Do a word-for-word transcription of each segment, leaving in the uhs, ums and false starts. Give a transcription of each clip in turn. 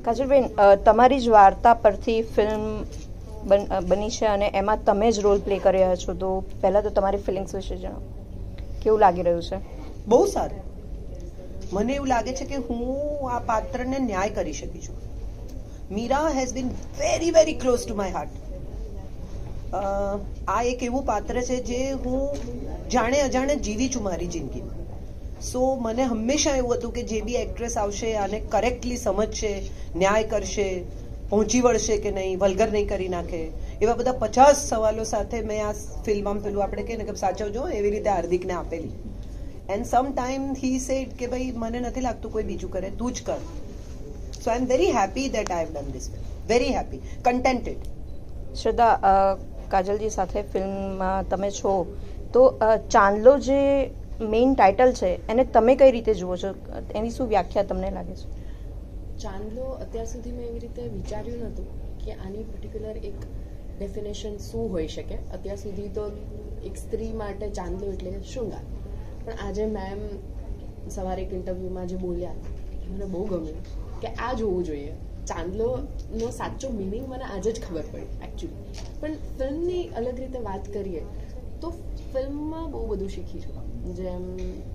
કાજલબેન, તમારી જ વાર્તા પરથી ફિલ્મ બની છે અને એમાં તમે જ રોલ પ્લે કરી રહ્યા છો, તો પહેલાં તો તમારી ફિલિંગ્સ વિશે જણાવો, કેવું લાગી રહ્યું છે? બહુ સારું. મને એવું લાગે છે કે હું આ પાત્રને ન્યાય કરી શકી છું. Meera has been very very close to my heart. આ એક એવું પાત્ર છે જે હું જાણે અજાણે જીવી છું મારી જિંદગીમાં. સો મને હંમેશા એવું હતું કે જે બી એક્ટ્રેસ આવશે આને કરેક્ટલી સમજશે, ન્યાય કરશે, પહોંચી વળશે કે નહીં, વલ્ગર નહીં કરી નાખે, એવા બધા પચાસ સવાલો સાથે મેં આ ફિલ્મમાં પેલું આપણે કહીએ ને કે સાચવજો એવી રીતે હાર્દિકને આપેલી. And some time he said કે ભાઈ મને નથી લાગતું કોઈ બીજું કરે, તું જ કર. So I am very happy that I have done this film. Very happy, contented. Shraddha, Kajalji સાથે ફિલ્મમાં તમે છો, તો ચાંદલો જે મેઇન ટાઇટલ છે એને તમે કઈ રીતે જુઓ છો? એની શું વ્યાખ્યા તમને લાગે છે? ચાંદલો અત્યાર સુધી મેં એવી રીતે વિચાર્યું નહોતું કે આની પર્ટિક્યુલર એક ડેફિનેશન શું હોઈ શકે. અત્યાર સુધી તો એક સ્ત્રી માટે ચાંદલો એટલે શૃંગાર. પણ આજે મેમ સવારે એક ઇન્ટરવ્યૂમાં જે બોલ્યા મને બહુ ગમ્યું કે આ જોવું જોઈએ. ચાંદલોનો સાચો મિનિંગ મને આજે જ ખબર પડી એકચ્યુઅલી. પણ ફિલ્મની અલગ રીતે વાત કરીએ તો ફિલ્મમાં બહુ બધું શીખી છું. જેમ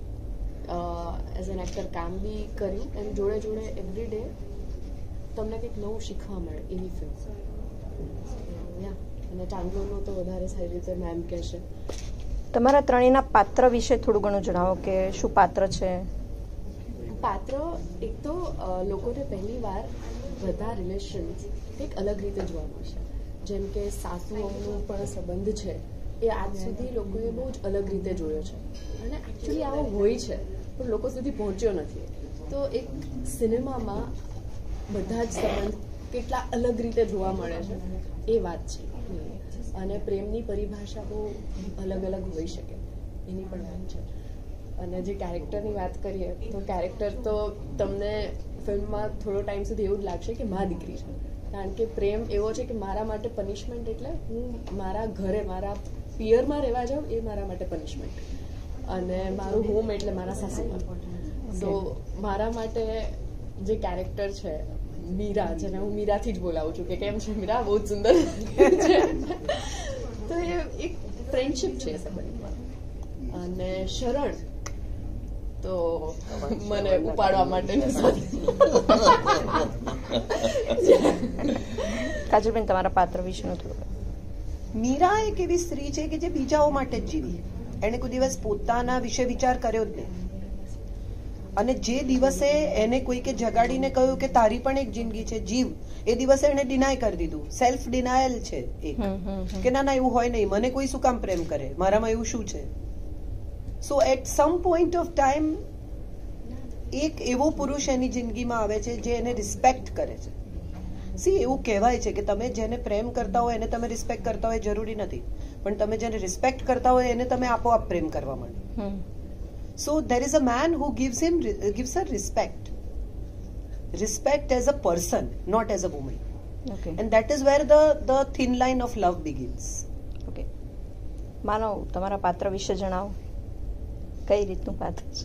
એઝ એન એક્ટર કામ બી કર્યું એમ જોડે જોડે એવરી ડે તમને કંઈક નવું શીખવા મળે એવી ફિલ્મ. યા અને ચાંદલોનો તો વધારે સારી રીતે મેમ કહેશે. તમારા ત્રણેયના પાત્ર વિશે થોડું ઘણું જણાવો કે શું પાત્ર છે? પાત્ર એક તો લોકોને પહેલી વાર બધા રિલેશન્સ કંઈક અલગ રીતે જોવા મળશે. જેમ કે સાસુઓનો પણ સંબંધ છે એ આજ સુધી લોકોએ બહુ જ અલગ રીતે જોયો છે અને એકચ્યુઅલી આવો હોય છે પણ લોકો સુધી પહોંચ્યો નથી. તો એક સિનેમામાં બધા જ સંબંધ કેટલા અલગ રીતે જોવા મળે છે એ વાત છે. અને પ્રેમની પરિભાષા બહુ અલગ અલગ હોઈ શકે એની પણ વાત છે. અને જે કેરેક્ટરની વાત કરીએ તો કેરેક્ટર તો તમને ફિલ્મમાં થોડો ટાઈમ સુધી એવું જ લાગશે કે મા દીકરી છે. કારણ કે પ્રેમ એવો છે કે મારા માટે પનિશમેન્ટ એટલે હું મારા ઘરે મારા પિયરમાં રહેવા જાઉં એ મારા માટે પનિશમેન્ટ, અને મારું હોમ એટલે મારા સાસુમાં. સો મારા માટે જે કેરેક્ટર છે મીરા, જેને હું મીરાથી જ બોલાવું છું કે કેમ છે મીરા, બહુ જ સુંદર છે. તો એ એક ફ્રેન્ડશિપ છે સંબંધમાં. અને શરણ તો મને ઉપાડવા માટેનું કાજલબેન, તમારા પાત્ર વિશેનું થોડું. મીરા એક એવી સ્ત્રી છે કે જે બીજાઓ માટે જ જીવી. એને કોઈ દિવસ પોતાના વિશે વિચાર કર્યો જ નહીં. અને જે દિવસે એને કોઈકે જગાડીને કહ્યું કે તારી પણ એક જિંદગી છે, જીવ, એ દિવસે એને ડિનાય કરી દીધું. સેલ્ફ ડિનાયલ છે એક કે ના ના એવું હોય નહીં, મને કોઈ શું કામ પ્રેમ કરે, મારામાં એવું શું છે. So at some point of time એક એવો પુરુષ એની જિંદગીમાં આવે છે જે એને રિસ્પેક્ટ કરે છે. સી એવું કહેવાય છે કે તમે જેને પ્રેમ કરતા હોય એને તમે રિસ્પેક્ટ કરતા હોય જરૂરી નથી, પણ તમે જેને રિસ્પેક્ટ કરતા હોય એને તમે આપોઆપ પ્રેમ કરવા માંડો. સો there is a man who gives him gives her respect respect as a person, not as a woman. Okay. And that is where the the thin line of love begins. Okay. માનવ, તમારા પાત્ર વિશે જણાવો, કઈ રીતનું પાત્ર છે?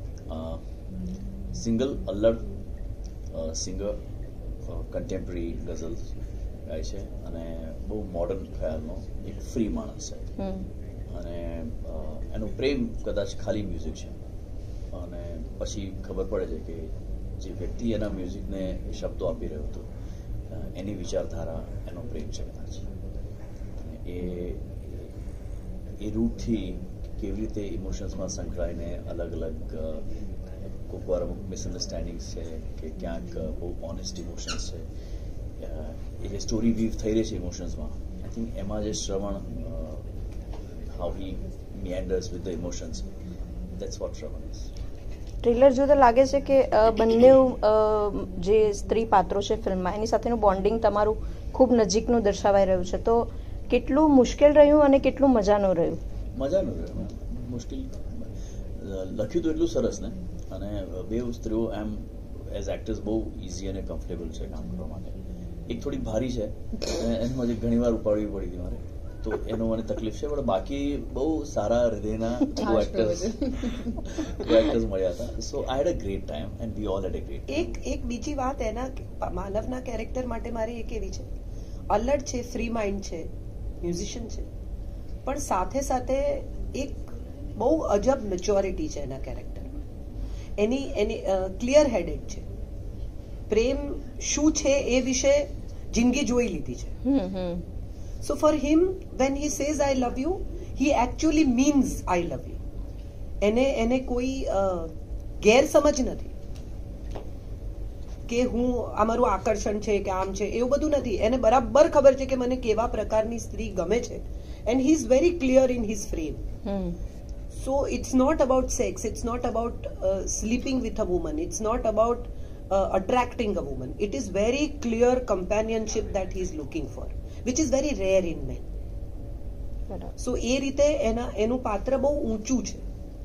Single અલ્લડ singer, contemporary ghazals ગાય છે અને બહુ મોડર્ન ખ્યાલનો એક ફ્રી માણસ છે. અને એનો પ્રેમ કદાચ ખાલી મ્યુઝિક છે અને પછી ખબર પડે છે કે જે વ્યક્તિ એના મ્યુઝિકને શબ્દો આપી રહ્યો હતો એની વિચારધારા એનો પ્રેમ છે કદાચ. અને એ એ રૂટથી કેવી રીતે ઇમોશન્સમાં સંકળાઈને અલગ અલગ કોઈક વાર અમુક મિસઅન્ડરસ્ટેન્ડિંગ્સ છે કે ક્યાંક બહુ ઓનેસ્ટ ઇમોશન્સ છે, એ જે સ્ટોરી વીવ થઈ રહી છે ઇમોશન્સમાં, આઈ થિંક એમાં જે Shravan how he meanders with the emotions, that's what Shravan is. Trailer જોતા લાગે છે કે બંને જે સ્ત્રી પાત્રો છે ફિલ્મમાં એની સાથેનું બોન્ડિંગ તમારું ખૂબ નજીકનું દર્શાવાઈ રહ્યું છે, તો કેટલું મુશ્કેલ રહ્યું અને કેટલું મજાનું રહ્યું? મજાનું રહ્યું. મુશ્કેલ લખ્યું તો એટલું સરસ ને, અને બે સ્ત્રીઓ એમ એઝ એક્ટર્સ બહુ ઇઝી અને કમ્ફર્ટેબલ છે કામ કરવા માટે. એક થોડી ભારી છે, એમાં ઘણી વાર ઉપાડવી પડી હતી મારે, તો એનો મને તકલીફ છે, પણ બાકી બહુ સારા હૃદયના ટુ એક્ટર્સ ટુ એક્ટર્સ મળ્યા હતા. So I had a great time and we all had a great. એક એક બીજી વાત એના માનવના કેરેક્ટર માટે મારી એક એવી છે, અલર્ટ છે, ફ્રી માઇન્ડ છે, મ્યુઝિશિયન છે, પણ સાથે સાથે એક બહુ અજબ મેચ્યોરિટી છે એના કેરેક્ટરમાં. એની એની ક્લિયર હેડેડ છે. પ્રેમ શું છે એ વિશે જિંદગી જોઈ લીધી છે. So for him, when he says I love you, he actually means I love you. એને એને કોઈ ગેરસમજ નથી કે હું આ મારું આકર્ષણ છે કે આમ છે, એવું બધું નથી. એને બરાબર ખબર છે કે મને કેવા પ્રકારની સ્ત્રી ગમે છે, and he is very clear in his frame. So it's not about sex, it's not about uh, sleeping with a woman, it's not about uh, attracting a woman. It is very clear companionship that he is looking for, which is very rare in men. So એ રીતે એના એનું પાત્ર બહુ ઊંચું છે,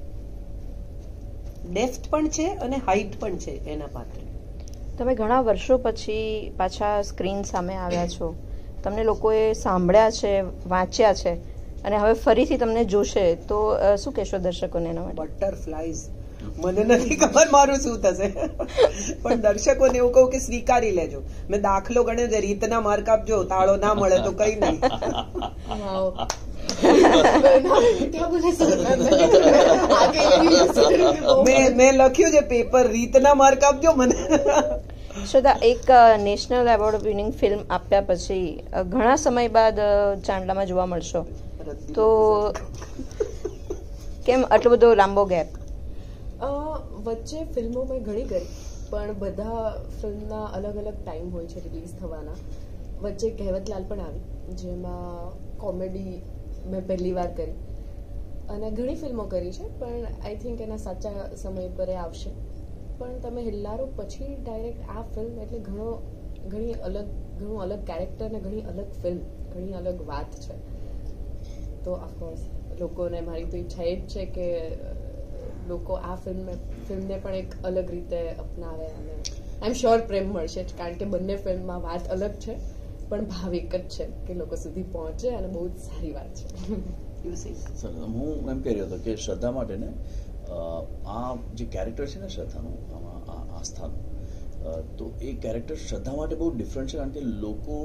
depth પણ છે અને હાઇટ પણ છે એના પાત્ર. તમે ઘણા વર્ષો પછી પાછા સ્ક્રીન સામે આવ્યા છો, તમને લોકોએ સાંભળ્યા છે, વાંચ્યા છે, અને હવે ફરીથી તમને જોશે, તો શું કહેશો દર્શકોને એના માટે? બટરફ્લાઈઝ, મને નથી ખબર મારું શું થશે, પણ દર્શકોને એવું કહું કે સ્વીકારી લેજો. મેં દાખલો ગણ્યો છે, રીતના માર્ક આપજો, તાળો ના મળે તો કઈ નહીં. મેં લખ્યું છે પેપર, રીતના માર્ક આપજો મને. શ્રદ્ધા, એક નેશનલ એવોર્ડ વિનિંગ ફિલ્મ આપ્યા પછી ઘણા સમય બાદ ચાંદલામાં જોવા મળશો, તો કેમ આટલો બધો લાંબો ગેપ? વચ્ચે ફિલ્મો મેં ઘણી કરી, પણ બધા ફિલ્મના અલગ અલગ ટાઈમ હોય છે રિલીઝ થવાના. વચ્ચે કહેવતલાલ પણ આવી, જેમાં કોમેડી મેં પહેલી વાર કરી, અને ઘણી ફિલ્મો કરી છે, પણ આઈ થિંક એના સાચા સમય પર એ આવશે. પણ તમે હિલ્લારો પછી ડાયરેક્ટ આ ફિલ્મ એટલે ઘણો ઘણી અલગ ઘણું અલગ કેરેક્ટર ને ઘણી અલગ ફિલ્મ, ઘણી અલગ વાત છે. તો ઓફકોર્સ લોકોને મારી તો ઈચ્છા એ જ છે કે લોકો આ ફિલ્મ ફિલ્મને પણ એક અલગ રીતે અપનાવે, અને આઈ એમ શ્યોર પ્રેમ મળશે જ, કારણ કે બંને ફિલ્મમાં વાત અલગ છે પણ ભાવ એક જ છે કે લોકો સુધી પહોંચે, અને બહુ જ સારી વાત છે. હું એમ કહી રહ્યો હતો કે શ્રદ્ધા માટે ને આ જે કેરેક્ટર છે ને શ્રદ્ધાનું, આમાં આસ્થાનું, તો એ કેરેક્ટર શ્રદ્ધા માટે બહુ ડિફરન્ટ છે, કારણ કે લોકો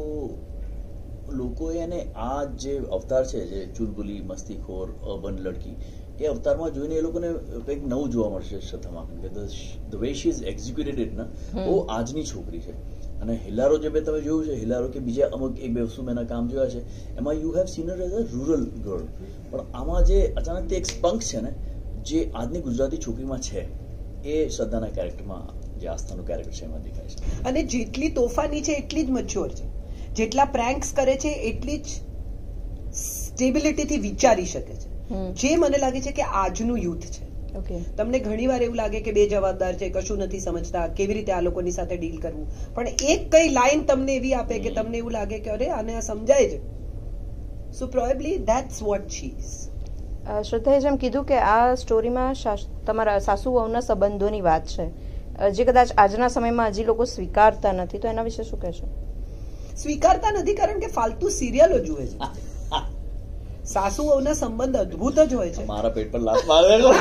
લોકોએ એને આ જે અવતાર છે, જે ચુલબુલી, મસ્તીખોર, અર્બન લડકી, એ અવતારમાં જોઈને એ લોકોને કંઈક નવું જોવા મળશે શ્રદ્ધામાં, કે the way she is executed ને બહુ આજની છોકરી છે. અને હિલારો જે મેં તમે જોયું છે, હિલારો કે બીજા અમુક એક બે વસ્તુ મેં એના કામ જોયા છે, એમાં you have seen her as a rural girl, પણ આમાં જે અચાનક તે એક સ્પંક છે ને, જે આજની ગુજરાતી છોકરીમાં છે, એ શ્રદ્ધાના કેરેક્ટરમાં, જે આસ્થાનું કેરેક્ટર છે એમાં દેખાય છે. અને જેટલી તોફાની છે એટલી જ મચ્યોર છે, જેટલા પ્રેન્ક્સ કરે છે એટલી જ સ્ટેબિલિટીથી વિચારી શકે છે, જે મને લાગે છે કે આજનું યુથ છે. તમને ઘણી વાર એવું લાગે કે બે જવાબદાર છે, કશું નથી સમજતા, કેવી રીતે આ લોકોની સાથે ડીલ કરવું, પણ એક કઈ લાઈન તમને એવી આપે કે તમને એવું લાગે કે અરે આને આ સમજાય છે. So probably that's what she is. શ્રદ્ધાએ જેમ કીધું કે આ સ્ટોરીમાં તમારા સાસુ વહુના સંબંધોની વાત છે, જે કદાચ આજના સમયમાં હજી લોકો સ્વીકારતા નથી, તો એના વિશે શું કહેશો? સ્વીકારતા નથી કારણ કે ફાલતુ સિરિયલો જુએ છે. સાસુ વહુના સંબંધ અદ્ભુત જ હોય છે. મારા પેટ પર લાત મારેલો,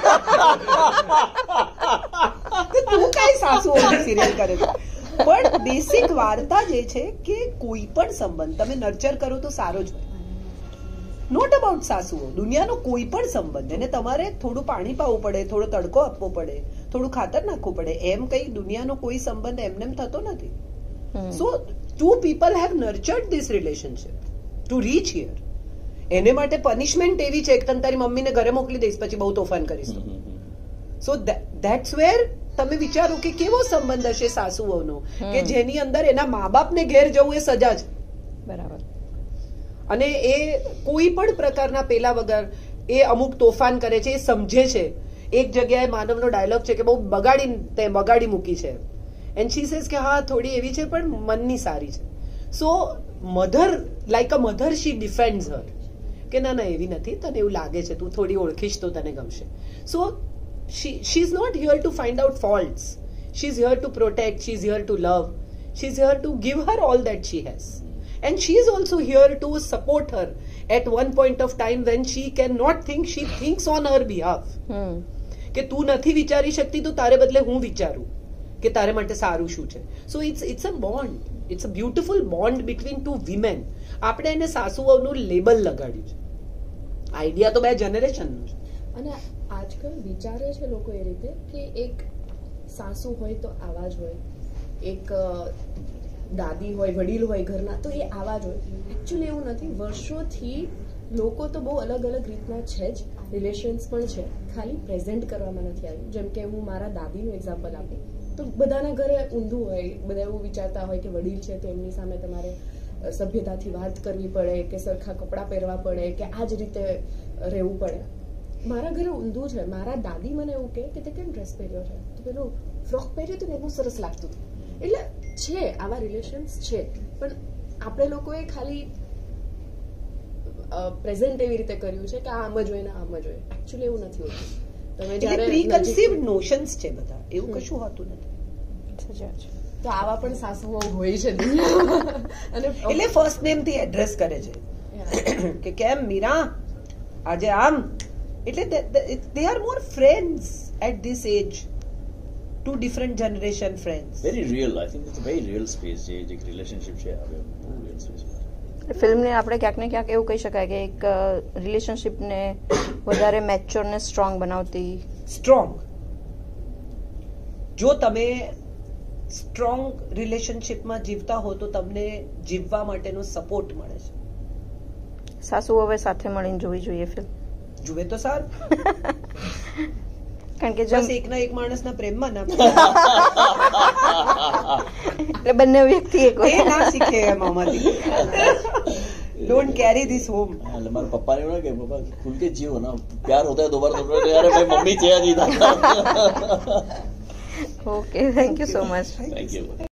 તું કઈ સાસુ વહુની સિરિયલ કરે છે? પણ બેસિક વાર્તા જે છે કે કોઈ પણ સંબંધ તમે નર્ચર કરો તો સારો જ હોય. નોટ અબાઉટ સાસુ વહુ, દુનિયાનો કોઈ પણ સંબંધ, એને તમારે થોડું પાણી પાવું પડે, થોડો તડકો આપવો પડે, થોડું ખાતર નાખવું પડે, એમ કઈ દુનિયાનો કોઈ સંબંધ એમને થતો નથી. સો two people have nurtured this relationship to reach here. એને માટે પનિશમેન્ટ એવી છે કે તને તારી મમ્મીને ઘરે મોકલી દઈશ પછી બહુ તોફાન કરીશ. સો ધેટ્સ વેર તમે વિચારો કે કેવો સંબંધ હશે સાસુ વહુનો, કે જેની અંદર એના મા બાપને ઘેર જવું એ સજા છે. બરાબર. અને એ કોઈ પણ પ્રકારના પેલા વગર એ અમુક તોફાન કરે છે, એ સમજે છે. એક જગ્યાએ માનવનો ડાયલોગ છે કે બહુ બગાડી તે બગાડી મૂકી છે, એન્ડ શી સેઝ કે હા થોડી એવી છે પણ મનની સારી છે. So mother like a mother she defends her, કે ના ના એવી નથી, તને એવું લાગે છે, તું થોડી ઓળખીશ તો તને ગમશે. સો she she is not here to find out faults, she is here to protect, she is here to love, she is here to give her all that she has, and she is also here to support her at one point of time when she cannot think, she thinks on her behalf. હમ કે તું નથી વિચારી શકતી તો તારે બદલે હું વિચારું કે તારે માટે સારું શું છે. So it's it's a bond, it's a beautiful bond between two women. આપણે એને સાસુઓનું લેબલ લગાડ્યું છે. આઈડિયા તો બે જનરેશનનો છે. અને આજકાલ વિચારે છે લોકો એ રીતે કે એક સાસુ હોય તો આવા જ હોય, એક અ, દાદી હોય, વડીલ હોય ઘરના તો એ આવા જ હોય. એકચ્યુઅલી એવું નથી. વર્ષોથી લોકો તો બહુ અલગ અલગ રીતના છે જ, રિલેશન્સ પણ છે, ખાલી પ્રેઝન્ટ કરવામાં નથી આવ્યું. જેમ કે હું મારા દાદીનું એક્ઝામ્પલ આપું તો બધાના ઘરે ઊંધું હોય, બધા એવું વિચારતા હોય કે વડીલ છે તો એમની સામે તમારે અ, સભ્યતાથી વાત કરવી પડે, કે સરખા કપડાં પહેરવા પડે, કે આ જ રીતે રહેવું પડે. મારા ઘરે ઊંધું છે. મારા દાદી મને એવું કહે કે તે કેમ ડ્રેસ પહેર્યો છે, તો પેલું ફ્રોક પહેર્યું હતું ને બહુ સરસ લાગતું હતું. એટલે છે આવા રિલેશન્સ છે, પણ આપણે લોકોએ ખાલી પ્રેઝન્ટ એવી રીતે કર્યું છે કે આ આમ જ હોય ને આમ જ હોય. એકચ્યુઅલી એવું નથી હોતું. તમે એટલે જ્યારે પ્રીકન્સીવ્ડ નોશન્સ છે બધા, એવું કશું હોતું નથી. સાચી વાત છે. તો આવા પણ સાસુઓ હોય છે દુનિયામાં. અને એટલે ફર્સ્ટ નેમ થી એડ્રેસ કરે છે કે કેમ મીરા આજે આમ. એટલે they are more friends at this age, two different generation friends. Very real, I think it's a very real space. જે જે રિલેશનશિપ છે હવે બહુ રિયલ સ્પેસ. ફિલ્મને આપણે ક્યાંક ને ક્યાંક એવું કહી શકાય કે એક રિલેશનશિપને વધારે મેચ્યોર ને સ્ટ્રોંગ બનાવતી. સ્ટ્રોંગ, જો તમે સ્ટ્રોંગ રિલેશનશિપમાં જીવતા હો તો તમને જીવવા માટેનો સપોર્ટ મળે છે. સાસુ હવે સાથે મળીને જોવી જોઈએ ફિલ્મ. જુએ તો સારું. કારણ કે બસ જેમ એકના એક માણસના પ્રેમમાં ના એટલે બંને વ્યક્તિ એક એ હોય. ના શીખે એમ આમાંથી. Don't carry this home. એટલે મારા પપ્પાને એવું ના કે પપ્પા ખુલ કે જીવો ના, પ્યાર હોતા है दोबारा दोबारा यार भाई मम्मी चाहिए नहीं था. Okay, thank you so much. Thank you.